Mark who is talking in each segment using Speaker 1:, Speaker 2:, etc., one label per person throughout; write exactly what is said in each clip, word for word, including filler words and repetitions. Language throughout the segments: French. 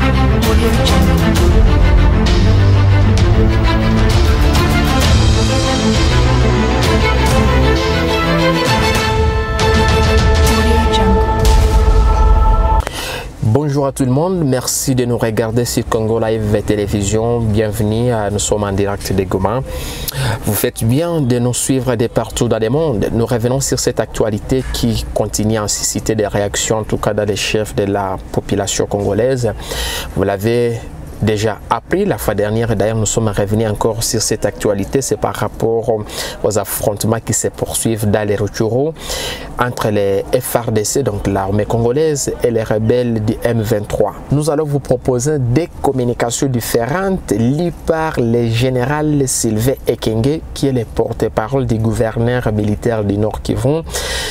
Speaker 1: Bonjour à tout le monde, merci de nous regarder sur Congo Live Télévision. Bienvenue, à, nous sommes en direct de Goma. Vous faites bien de nous suivre de partout dans le monde. Nous revenons sur cette actualité qui continue à susciter des réactions, en tout cas dans les chefs de la population congolaise. Vous l'avez déjà appris la fois dernière, d'ailleurs nous sommes revenus encore sur cette actualité, c'est par rapport aux affrontements qui se poursuivent dans les Rutshuru entre les F R D C, donc l'armée congolaise, et les rebelles du M vingt-trois. Nous allons vous proposer des communications différentes liées par le général Sylvain Ekenge, qui est le porte-parole du gouverneur militaire du Nord Kivu,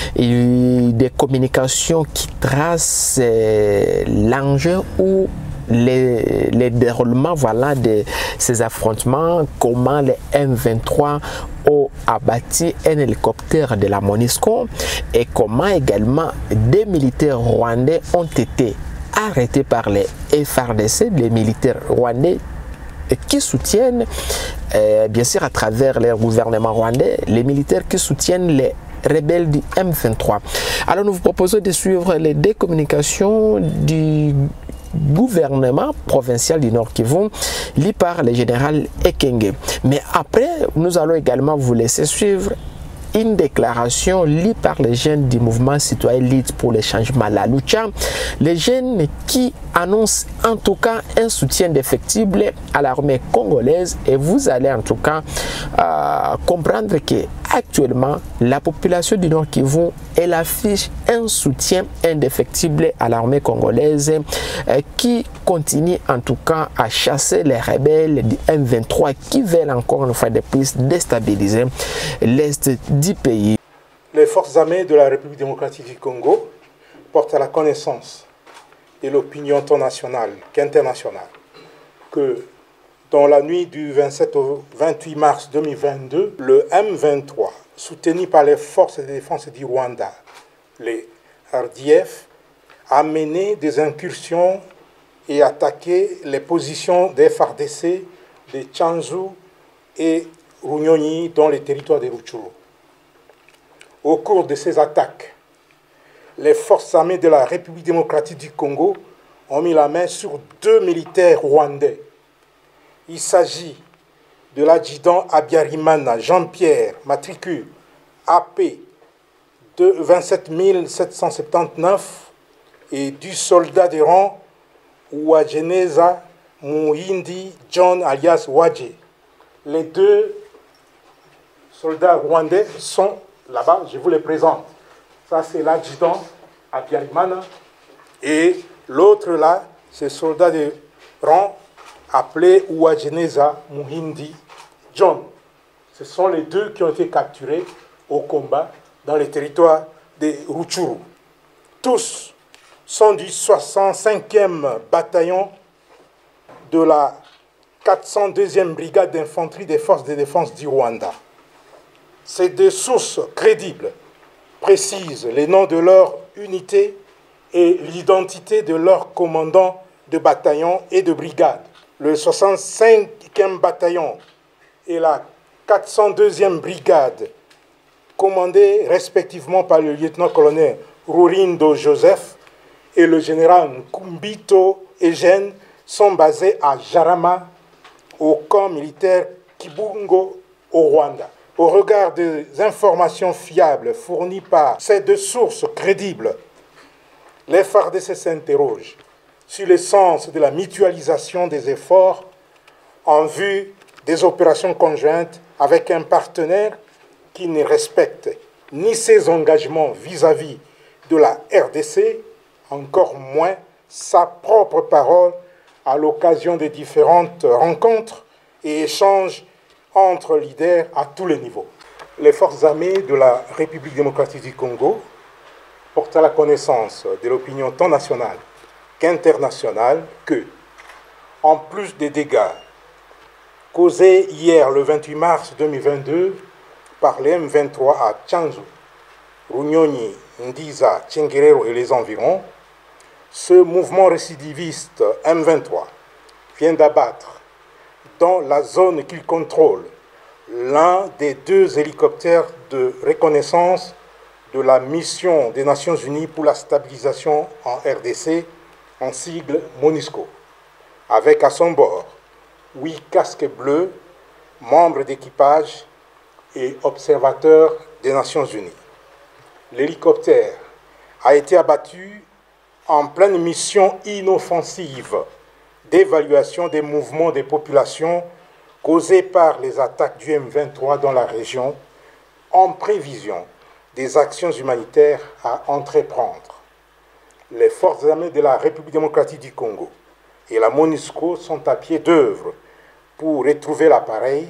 Speaker 1: et des communications qui tracent l'enjeu ou Les, les déroulements voilà, de ces affrontements, comment les M vingt-trois ont abattu un hélicoptère de la MONUSCO et comment également des militaires rwandais ont été arrêtés par les F R D C, les militaires rwandais qui soutiennent, euh, bien sûr à travers le gouvernement rwandais, les militaires qui soutiennent les rebelles du M vingt-trois. Alors nous vous proposons de suivre les deux communications du gouvernement provincial du Nord Kivu, lié par le général Ekenge. Mais après, nous allons également vous laisser suivre une déclaration lue par les jeunes du mouvement citoyen Lutte pour le changement, la Lucha, les jeunes qui annoncent en tout cas un soutien défectible à l'armée congolaise, et vous allez en tout cas euh, comprendre que actuellement la population du Nord Kivu elle affiche un soutien indéfectible à l'armée congolaise euh, qui continue en tout cas à chasser les rebelles du M vingt-trois qui veulent encore une fois de plus déstabiliser l'est du pays.
Speaker 2: Les forces armées de la République démocratique du Congo portent à la connaissance de l'opinion tant nationale qu'internationale que dans la nuit du vingt-sept au vingt-huit mars deux mille vingt-deux, le M vingt-trois, soutenu par les forces de défense du Rwanda, les R D F, a mené des incursions et attaqué les positions des F A R D C de Tchanzu et Runyonyi dans les territoires des Rutshuru. Au cours de ces attaques, les forces armées de la République démocratique du Congo ont mis la main sur deux militaires rwandais. Il s'agit de l'adjudant Habyarimana Jean-Pierre, matricule A P de vingt-sept mille sept cent soixante-dix-neuf, et du soldat de rang Uwajeneza Muhindi John alias Wadje. Les deux soldats rwandais sont là-bas, je vous les présente. Ça, c'est l'adjudant Habyarimana. Et l'autre là, c'est le soldat de rang appelé Uwajeneza Muhindi John. Ce sont les deux qui ont été capturés au combat dans les territoires des Rutshuru. Tous sont du soixante-cinquième bataillon de la quatre cent deuxième brigade d'infanterie des forces de défense du Rwanda. Ces deux sources crédibles précisent les noms de leur unité et l'identité de leurs commandants de bataillon et de brigade. Le soixante-cinquième bataillon et la quatre cent deuxième brigade, commandés respectivement par le lieutenant-colonel Rurindo Joseph et le général Nkumbito Eugène, sont basés à Jarama, au camp militaire Kibungo, au Rwanda. Au regard des informations fiables fournies par ces deux sources crédibles, les F A R D C s'interrogent sur le sens de la mutualisation des efforts en vue des opérations conjointes avec un partenaire qui ne respecte ni ses engagements vis-à-vis de la R D C, encore moins sa propre parole à l'occasion des différentes rencontres et échanges entre leaders à tous les niveaux. Les forces armées de la République démocratique du Congo portent à la connaissance de l'opinion tant nationale qu'internationale que, en plus des dégâts causés hier le vingt-huit mars deux mille vingt-deux par les M vingt-trois à Tchanzu, Runyonyi, Ndiza, Tchenguerero et les environs, Ce mouvement récidiviste M vingt-trois vient d'abattre dans la zone qu'il contrôle l'un des deux hélicoptères de reconnaissance de la mission des Nations Unies pour la stabilisation en R D C, en sigle MONUSCO, avec à son bord huit casques bleus, membres d'équipage et observateurs des Nations Unies. L'hélicoptère a été abattu en pleine mission inoffensive d'évaluation des mouvements des populations causés par les attaques du M vingt-trois dans la région, en prévision des actions humanitaires à entreprendre. Les forces armées de la République démocratique du Congo et la MONUSCO sont à pied d'œuvre pour retrouver l'appareil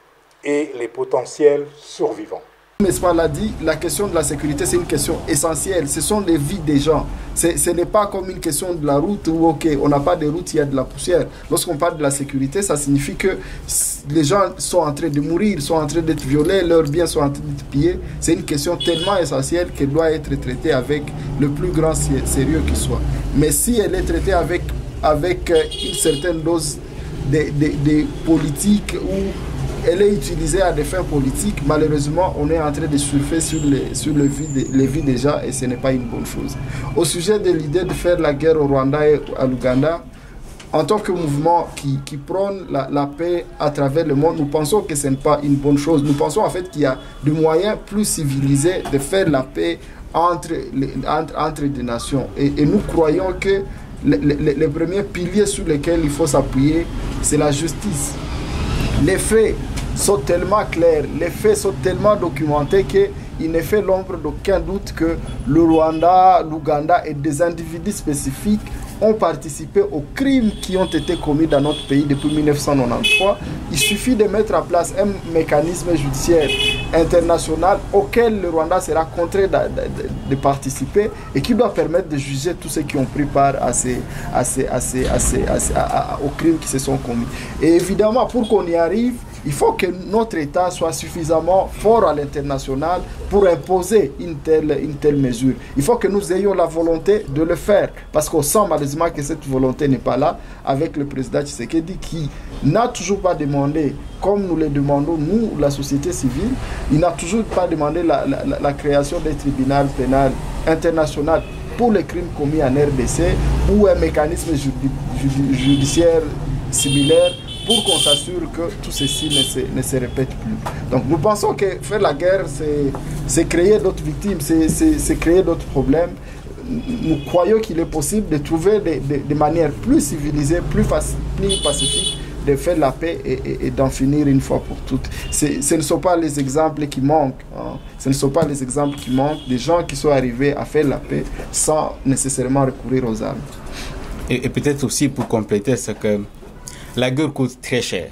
Speaker 2: et les potentiels survivants.
Speaker 3: Mespa l'a dit, la question de la sécurité, c'est une question essentielle. Ce sont les vies des gens. Ce n'est pas comme une question de la route où, ok, on n'a pas de route, il y a de la poussière. Lorsqu'on parle de la sécurité, ça signifie que les gens sont en train de mourir, sont en train d'être violés, leurs biens sont en train d'être pillés. C'est une question tellement essentielle qu'elle doit être traitée avec le plus grand sérieux qui soit. Mais si elle est traitée avec, avec une certaine dose de, de, de politique ou elle est utilisée à des fins politiques, malheureusement, on est en train de surfer sur les, sur le vie, les vies des gens et ce n'est pas une bonne chose. Au sujet de l'idée de faire la guerre au Rwanda et à l'Ouganda, en tant que mouvement qui, qui prône la, la paix à travers le monde, nous pensons que ce n'est pas une bonne chose. Nous pensons en fait qu'il y a des moyens plus civilisés de faire la paix entre les, entre, entre des nations. Et, et nous croyons que les, les, les premiers piliers sur lesquels il faut s'appuyer, c'est la justice. Les faits sont tellement clairs, les faits sont tellement documentés qu'il ne fait l'ombre d'aucun doute que le Rwanda, l'Ouganda et des individus spécifiques ont participé aux crimes qui ont été commis dans notre pays depuis mille neuf cent quatre-vingt-treize. Il suffit de mettre en place un mécanisme judiciaire international auquel le Rwanda sera contraint de, de, de participer et qui doit permettre de juger tous ceux qui ont pris part à ces, à ces, à ces, à ces, à ces, à, à, aux crimes qui se sont commis. Et évidemment, pour qu'on y arrive, il faut que notre État soit suffisamment fort à l'international pour imposer une telle, une telle mesure. Il faut que nous ayons la volonté de le faire, parce qu'on sent malheureusement que cette volonté n'est pas là avec le président Tshisekedi qui n'a toujours pas demandé, comme nous le demandons, nous, la société civile, il n'a toujours pas demandé la, la, la création d'un tribunal pénal international pour les crimes commis en R D C ou un mécanisme judi, judi, judiciaire similaire pour qu'on s'assure que tout ceci ne se, ne se répète plus. Donc nous pensons que faire la guerre, c'est créer d'autres victimes, c'est créer d'autres problèmes. Nous croyons qu'il est possible de trouver des, des, des manières plus civilisées, plus, plus pacifiques de faire la paix et, et, et d'en finir une fois pour toutes. Ce ne sont pas les exemples qui manquent. Hein. Ce ne sont pas les exemples qui manquent des gens qui sont arrivés à faire la paix sans nécessairement recourir aux armes.
Speaker 4: Et, et peut-être aussi pour compléter, c'est que la guerre coûte très cher.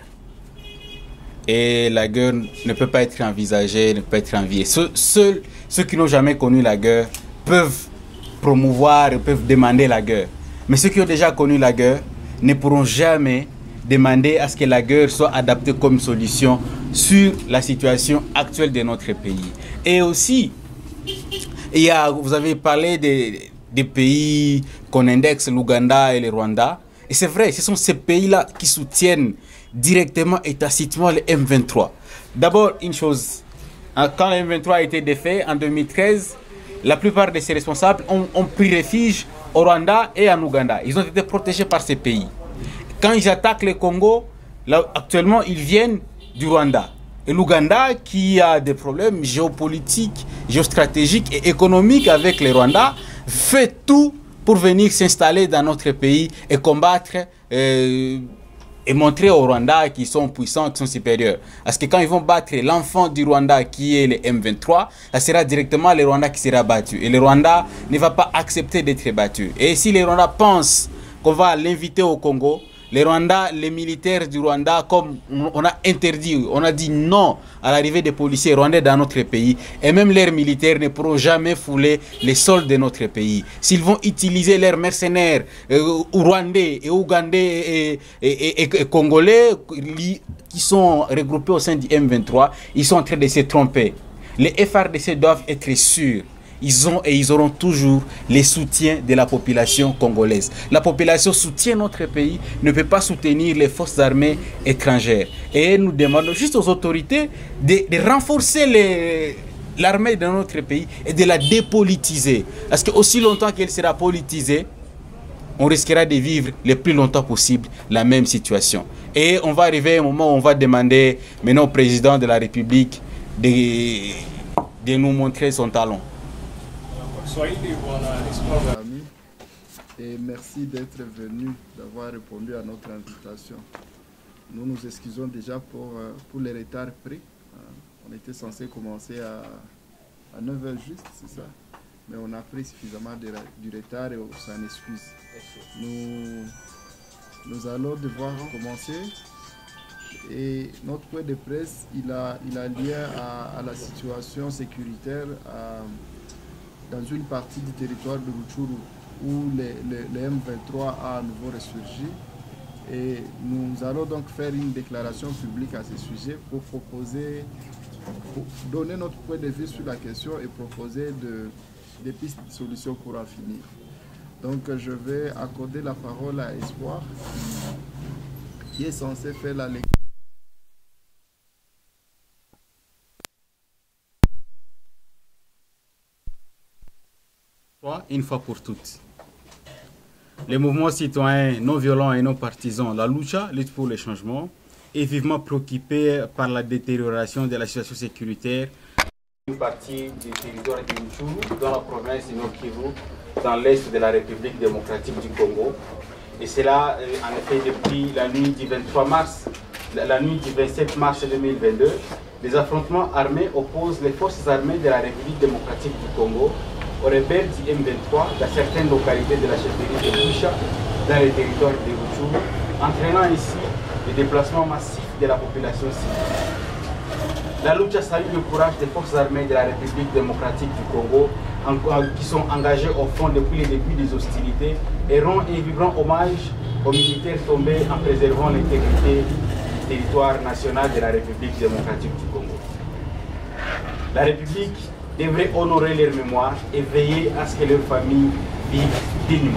Speaker 4: Et la guerre ne peut pas être envisagée, ne peut pas être enviée. Seuls, seuls ceux qui n'ont jamais connu la guerre peuvent promouvoir, peuvent demander la guerre. Mais ceux qui ont déjà connu la guerre ne pourront jamais demander à ce que la guerre soit adaptée comme solution sur la situation actuelle de notre pays. Et aussi, il y a, vous avez parlé des, des pays qu'on indexe, l'Ouganda et le Rwanda. Et c'est vrai, ce sont ces pays-là qui soutiennent directement et tacitement le M vingt-trois. D'abord, une chose, quand le M vingt-trois a été défait en deux mille treize, la plupart de ces responsables ont, ont pris refuge au Rwanda et en Ouganda. Ils ont été protégés par ces pays. Quand ils attaquent le Congo, là, actuellement, ils viennent du Rwanda. Et l'Ouganda, qui a des problèmes géopolitiques, géostratégiques et économiques avec le Rwanda, fait tout pour venir s'installer dans notre pays et combattre euh, et montrer au Rwanda qu'ils sont puissants, qu'ils sont supérieurs. Parce que quand ils vont battre l'enfant du Rwanda qui est le M vingt-trois, ça sera directement le Rwanda qui sera battu. Et le Rwanda ne va pas accepter d'être battu. Et si le Rwanda pense qu'on va l'inviter au Congo, les Rwanda, les militaires du Rwanda, comme on a interdit, on a dit non à l'arrivée des policiers rwandais dans notre pays, et même leurs militaires ne pourront jamais fouler les sols de notre pays. S'ils vont utiliser leurs mercenaires euh, rwandais et ougandais et, et, et, et, et congolais qui sont regroupés au sein du M vingt-trois, ils sont en train de se tromper. Les F R D C doivent être sûrs ils ont et ils auront toujours les soutiens de la population congolaise. La population soutient notre pays, ne peut pas soutenir les forces armées étrangères. Et nous demandons juste aux autorités de, de renforcer les... l'armée de notre pays et de la dépolitiser. Parce que aussi longtemps qu'elle sera politisée, on risquera de vivre le plus longtemps possible la même situation. Et on va arriver à un moment où on va demander maintenant au président de la République de, de nous montrer son talent.
Speaker 3: Et merci d'être venu, d'avoir répondu à notre invitation. Nous nous excusons déjà pour, pour les retards pris. On était censé commencer à, à neuf heures juste, c'est ça. Mais on a pris suffisamment de, du retard et on s'en excuse. Nous, nous allons devoir commencer. Et notre point de presse, il a, il a lien à, à la situation sécuritaire à, dans une partie du territoire de Rutshuru où le, le, le M vingt-trois a à nouveau ressurgi. Et nous allons donc faire une déclaration publique à ce sujet pour proposer, pour donner notre point de vue sur la question et proposer de, des pistes de solutions pour en finir. Donc je vais accorder la parole à Espoir, qui est censé faire la lecture.
Speaker 4: Une fois pour toutes. Les mouvements citoyens non violents et non partisans, la Lucha, lutte pour le changement, est vivement préoccupé par la détérioration de la situation sécuritaire. Une partie du territoire de Rutshuru, dans la province du Nord Kivu, dans l'est de la République démocratique du Congo. Et c'est là, en effet, depuis la nuit du vingt-trois mars, la nuit du vingt-sept mars deux mille vingt-deux, les affrontements armés opposent les forces armées de la République démocratique du Congo aux rebelles du M vingt-trois dans certaines localités de la chefferie de Lucha, dans les territoires de Rutshuru, entraînant ici le déplacement massif de la population civile. La Lucha salue le courage des forces armées de la République démocratique du Congo en, qui sont engagées au front depuis le début des hostilités et rend un vibrant hommage aux militaires tombés en préservant l'intégrité du territoire national de la République démocratique du Congo. La République devrait honorer leur mémoire et veiller à ce que leurs familles vivent dignement.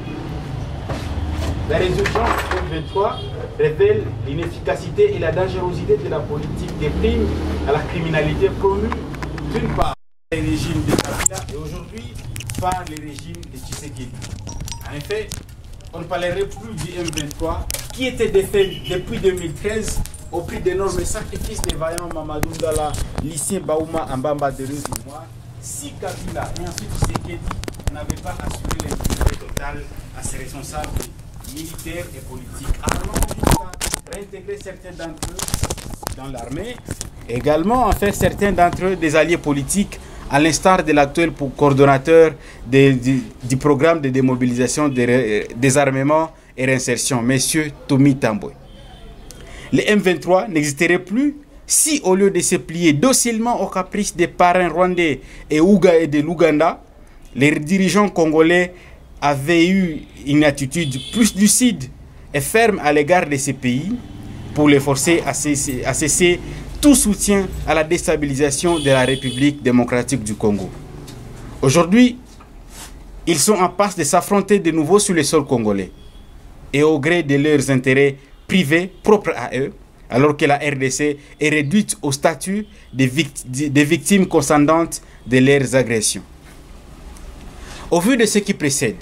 Speaker 4: La résolution M vingt-trois révèle l'inefficacité et la dangerosité de la politique des primes à la criminalité promue d'une part par le régime de Kabila et aujourd'hui par le régime de Tshisekedi. En effet, on ne parlerait plus du M vingt-trois qui était défait depuis deux mille treize au prix d'énormes sacrifices des vaillants Mamadou Ndala, Lucien Baouma, Mbamba de Résumois, si Kabila et ensuite Tshisekedi n'avaient pas assuré l'impunité totale à ses responsables militaires et politiques, allant jusqu'à réintégrer certains d'entre eux dans l'armée, également en faire certains d'entre eux des alliés politiques, à l'instar de l'actuel coordonnateur de, du, du programme de démobilisation, de désarmement et réinsertion, M. Tommy Tambwe. Le M vingt-trois n'existerait plus si, au lieu de se plier docilement aux caprices des parrains rwandais et, Ouga et de l'Ouganda, les dirigeants congolais avaient eu une attitude plus lucide et ferme à l'égard de ces pays pour les forcer à cesser, à cesser tout soutien à la déstabilisation de la République démocratique du Congo. Aujourd'hui, ils sont en passe de s'affronter de nouveau sur le sol congolais et au gré de leurs intérêts privés propres à eux, alors que la R D C est réduite au statut de, vict de victimes consentantes de leurs agressions. Au vu de ce qui précède,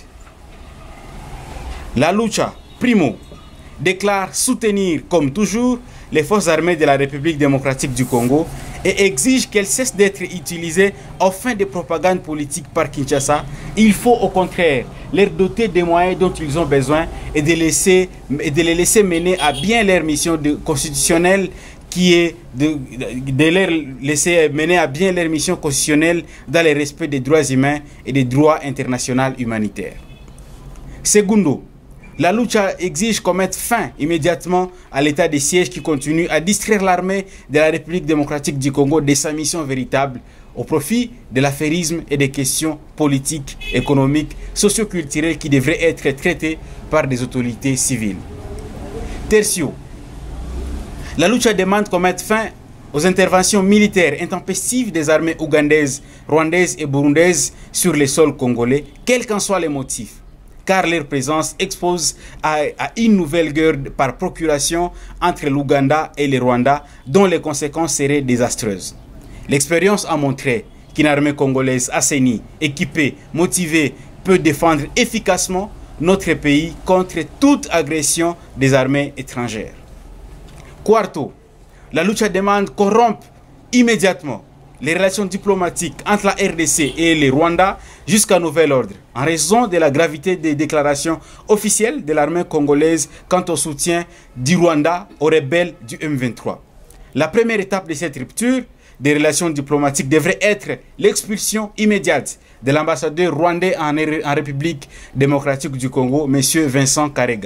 Speaker 4: la Lucha, primo, déclare soutenir, comme toujours, les forces armées de la République démocratique du Congo et exige qu'elles cessent d'être utilisées aux fins de propagande politique par Kinshasa. Il faut au contraire leur doter des moyens dont ils ont besoin et de, laisser, et de les laisser mener à bien leur mission de, constitutionnelle qui est de, de les laisser mener à bien leur mission constitutionnelle dans le respect des droits humains et des droits internationaux humanitaires. Segundo, la Lucha exige qu'on mette fin immédiatement à l'état de siège qui continue à distraire l'armée de la République démocratique du Congo de sa mission véritable au profit de l'affairisme et des questions politiques, économiques, socio-culturelles qui devraient être traitées par des autorités civiles. Tertio, la Lucha demande qu'on mette fin aux interventions militaires intempestives des armées ougandaises, rwandaises et burundaises sur les sols congolais, quels qu'en soient les motifs, car leur présence expose à, à une nouvelle guerre par procuration entre l'Ouganda et le Rwanda, dont les conséquences seraient désastreuses. L'expérience a montré qu'une armée congolaise assainie, équipée, motivée, peut défendre efficacement notre pays contre toute agression des armées étrangères. Quarto, la lucha demande qu'on rompe immédiatement les relations diplomatiques entre la R D C et le Rwanda jusqu'à nouvel ordre, en raison de la gravité des déclarations officielles de l'armée congolaise quant au soutien du Rwanda aux rebelles du M vingt-trois. La première étape de cette rupture des relations diplomatiques devrait être l'expulsion immédiate de l'ambassadeur rwandais en, en République démocratique du Congo, M. Vincent Karega.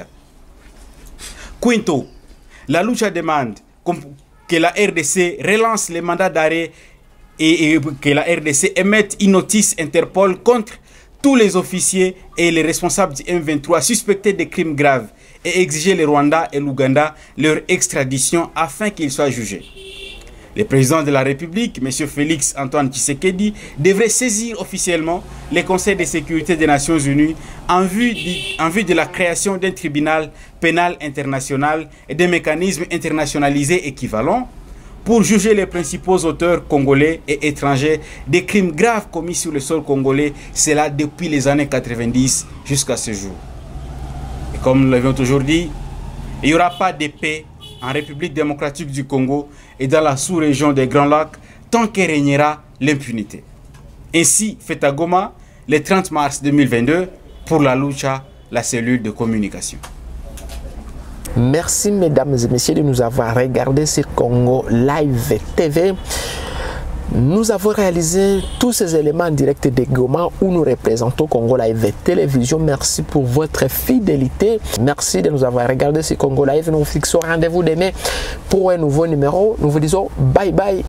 Speaker 4: Quinto, la lucha demande que la R D C relance les mandats d'arrêt et, et que la R D C émette une notice Interpol contre tous les officiers et les responsables du M vingt-trois suspectés de crimes graves et exiger le Rwanda et l'Ouganda leur extradition afin qu'ils soient jugés. Le président de la République, M. Félix Antoine Tshisekedi, devrait saisir officiellement les conseils de sécurité des Nations Unies en vue de, en vue de la création d'un tribunal pénal international et des mécanismes internationalisés équivalents pour juger les principaux auteurs congolais et étrangers des crimes graves commis sur le sol congolais, cela depuis les années quatre-vingt-dix jusqu'à ce jour. Et comme nous l'avions toujours dit, il n'y aura pas de paix en République démocratique du Congo et dans la sous-région des Grands Lacs tant que régnera l'impunité. Ainsi fait à Goma le trente mars deux mille vingt-deux pour la Lucha, la cellule de communication.
Speaker 1: Merci mesdames et messieurs de nous avoir regardé sur Congo Live T V. Nous avons réalisé tous ces éléments en direct de Goma où nous représentons Congo Live Télévision. Merci pour votre fidélité. Merci de nous avoir regardé sur Congo Live. Nous vous fixons rendez-vous demain pour un nouveau numéro. Nous vous disons bye bye.